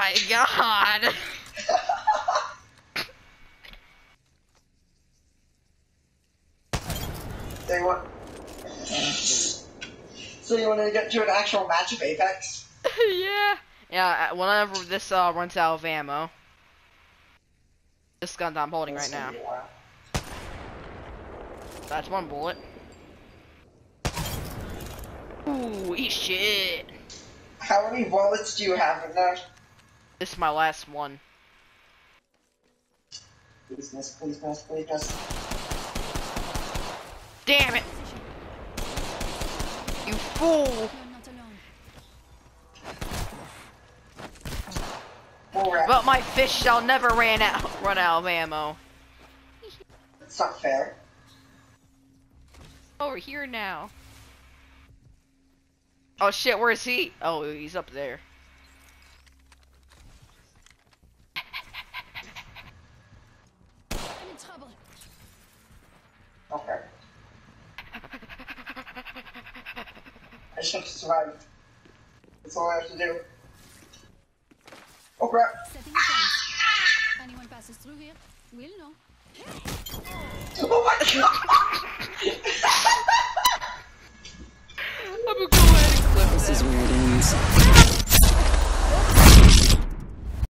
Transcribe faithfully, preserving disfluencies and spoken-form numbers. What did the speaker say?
my god! They want. So you want to get to an actual match of Apex? Yeah. Yeah. Whenever this uh runs out of ammo. This gun that I'm holding right now. That's one bullet. Ooh, eat shit. How many bullets do you have in there? This is my last one. Please miss, please miss, please miss. Damn it! You fool! But my fish shall never ran out, run out of ammo. That's not fair. Over here now. Oh shit, where is he? Oh, he's up there. I'm in trouble. Okay. I just have to survive. That's all I have to do. Oh crap! Setting a fence. Anyone passes through here, we'll know. Oh my god!